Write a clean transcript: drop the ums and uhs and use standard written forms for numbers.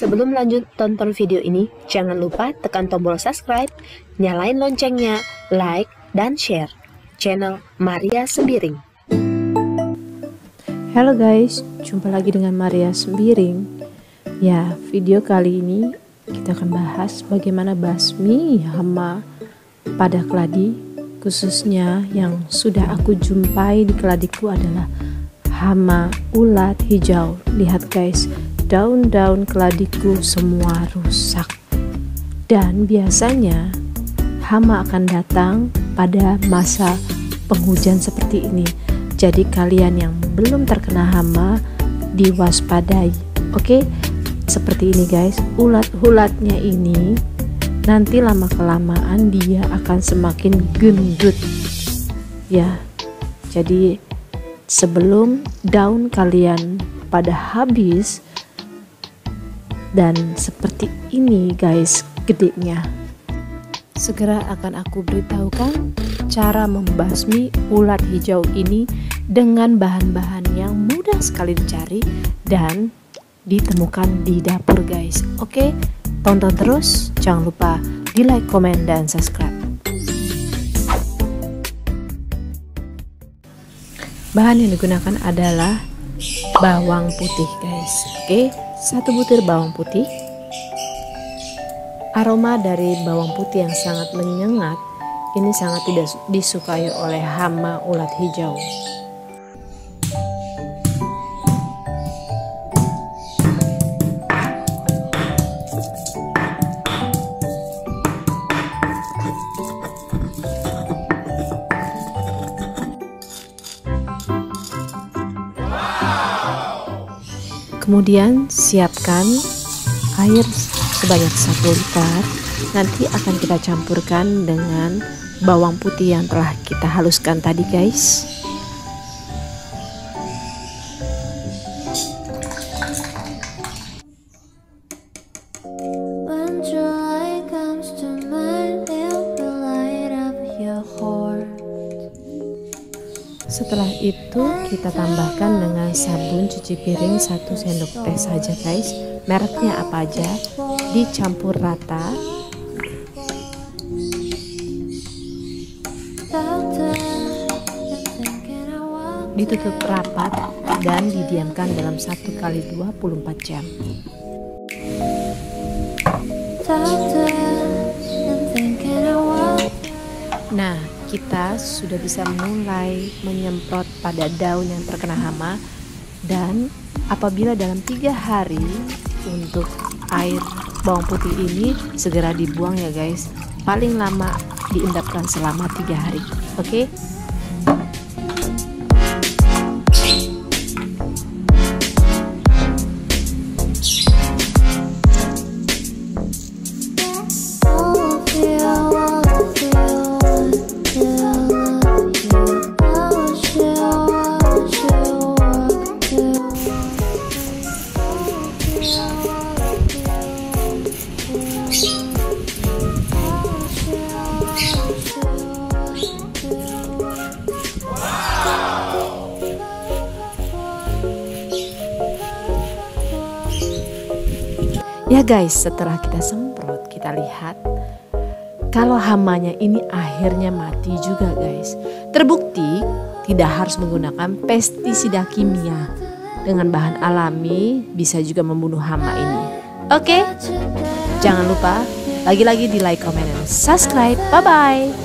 Sebelum lanjut tonton video ini, jangan lupa tekan tombol subscribe, nyalain loncengnya, like, dan share channel Maria Sembiring. Halo guys, jumpa lagi dengan Maria Sembiring. Ya, video kali ini kita akan bahas bagaimana basmi hama pada keladi, khususnya yang sudah aku jumpai di keladiku adalah hama ulat hijau. Lihat guys, daun-daun keladiku semua rusak. Dan biasanya hama akan datang pada masa penghujan seperti ini. Jadi kalian yang belum terkena hama diwaspadai. Oke? Seperti ini guys, ulat-ulatnya ini nanti lama kelamaan dia akan semakin gendut. Ya. Jadi sebelum daun kalian pada habis dan seperti ini guys gedenya, segera akan aku beritahukan cara membasmi ulat hijau ini dengan bahan-bahan yang mudah sekali dicari dan ditemukan di dapur guys. Oke, tonton terus, jangan lupa di like, komen, dan subscribe. Bahan yang digunakan adalah bawang putih guys. Oke, 1 butir bawang putih. Aroma dari bawang putih yang sangat menyengat ini sangat tidak disukai oleh hama ulat hijau. Kemudian siapkan air sebanyak 1 liter. Nanti akan kita campurkan dengan bawang putih yang telah kita haluskan tadi guys. Setelah itu kita tambahkan dengan sabun cuci piring 1 sendok teh saja guys. Mereknya apa aja, dicampur rata. Ditutup rapat dan didiamkan dalam 1 kali 24 jam. Nah, kita sudah bisa mulai menyemprot pada daun yang terkena hama, dan apabila dalam 3 hari untuk air bawang putih ini segera dibuang ya guys. Paling lama diendapkan selama 3 hari. Oke? Ya guys, setelah kita semprot, kita lihat kalau hamanya ini akhirnya mati juga guys. Terbukti tidak harus menggunakan pestisida kimia. Dengan bahan alami bisa juga membunuh hama ini. Oke? Jangan lupa lagi-lagi di like, comment, dan subscribe. Bye-bye.